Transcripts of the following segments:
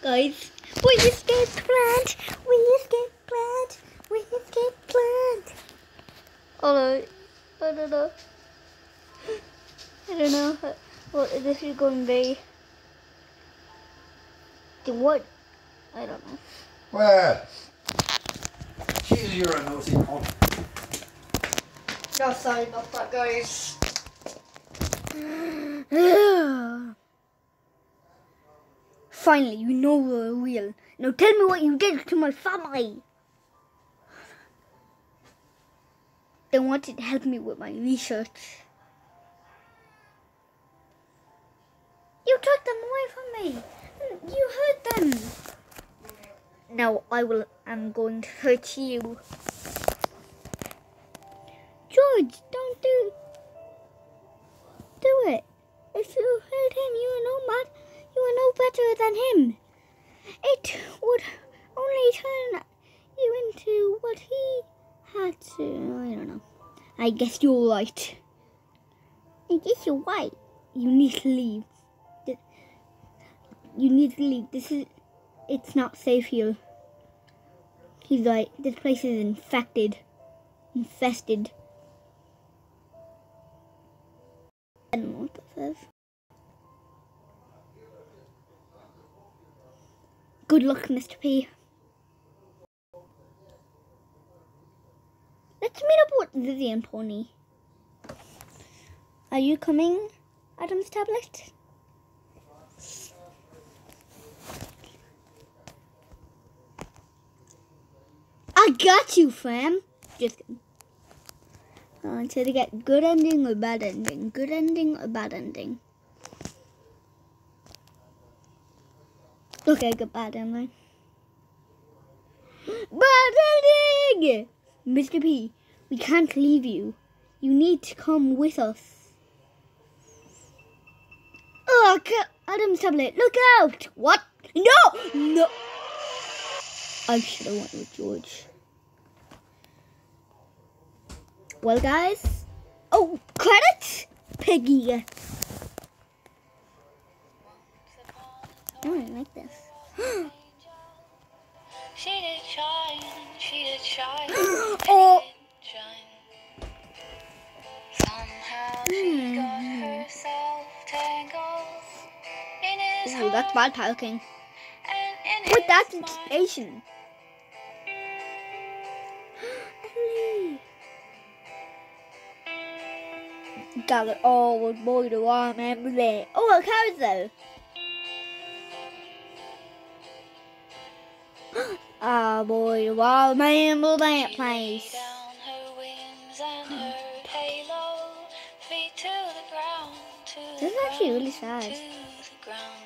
Guys, we escaped plant. We escaped plant. We escaped plant. Although, I don't know. I don't know what this is going to be. The what? I don't know. Well, Jesus, you're a nosy punk. Oh, sorry about that, guys. Finally, you know we're real. Now tell me what you did to my family. They wanted to help me with my research. You took them away from me. You hurt them. Now I'm going to hurt you. George, don't do it. If you hurt him, you are no better than him. It would only turn you into what he had to. I don't know. I guess you're right. I guess you're right. You need to leave. You need to leave. It's not safe here. He's right. This place is infested. I don't know what that says. Good luck, Mr. P. Let's meet up with Lizzie and Pony. Are you coming, Adam's tablet? I got you, fam. Just kidding. Until they get good ending or bad ending. Good ending or bad ending. Okay, good bad ending. Bad ending! Mr. P, we can't leave you. You need to come with us. Oh, Adam's tablet, look out! What? No! I should have went with George. Well, guys. Oh, credits? Piggy. Oh, I like this. She did shine, Oh. Somehow she got herself tangled in his Ooh, that's bad talking. and in Wait, that's his mind. Asian. Got it. Oh, boy, do I remember that. Oh, a carousel. Ah, boy, do I remember that place. Down her wings and her halo, feet to the ground, This is actually really sad. to the ground.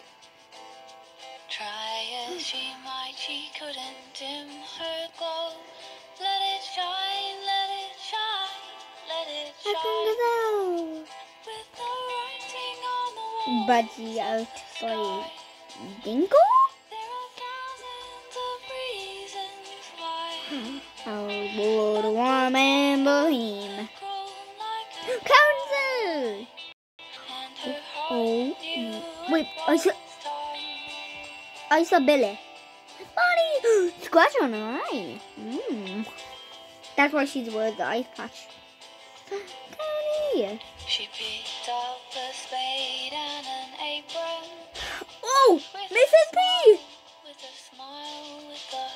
Try as she might, she couldn't dim her glow. Let it shine, let it shine, let it I can shine. go. With the writing on the wall. Budgie outside. Dingle? There are thousands of reasons why. Oh, boy, do I remember him. Grown like a Carousel! and her heart Oh, knew wait, it I saw, was time. I saw Billy. Bonnie! Scratch on her eye. That's why she's wearing the eye patch. Tony! She picked up a spade and an apron. Oh! With Mrs. P! With a smile, with a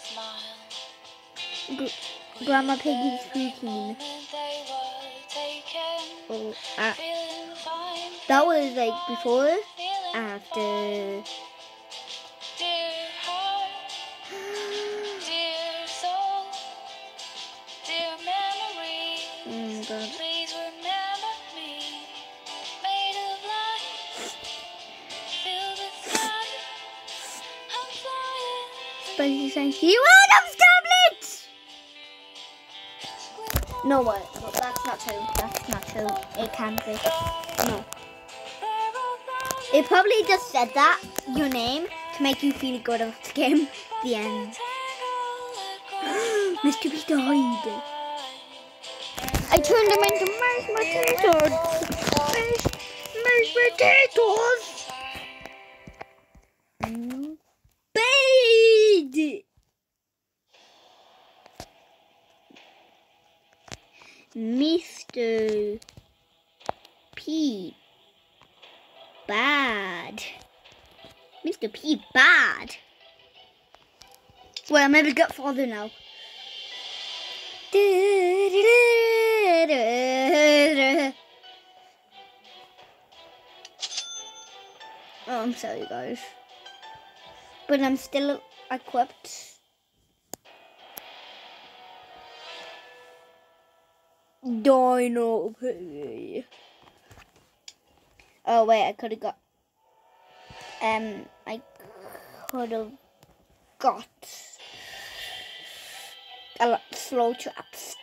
smile. Grandma Piggy's speaking. Moment they were taken. Oh, Feeling fine. that was like before, Feeling after. dear heart, dear soul, dear memory. God. Please remember me. Made of light. Feel the sky. I'm flying. Spencer saying, you Adam's tablet! No, what? No, that's not true. That's not true. It can't be. No. It probably just said that, your name, to make you feel good about the game. The end. Mr. B died. I turned him into mashed potatoes. Mashed potatoes. Bad. Mr. P. Bad. Mr. P. Bad. Well, I'm able to get farther now. Oh, I'm sorry, guys. But I'm still equipped. Dino Piggy. Oh wait, I could have got a lot slow traps.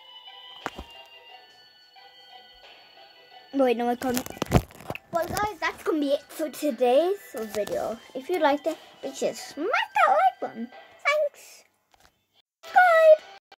Wait, no, I can't. Well guys, that's gonna be it for today's video. If you liked it, make sure to smack that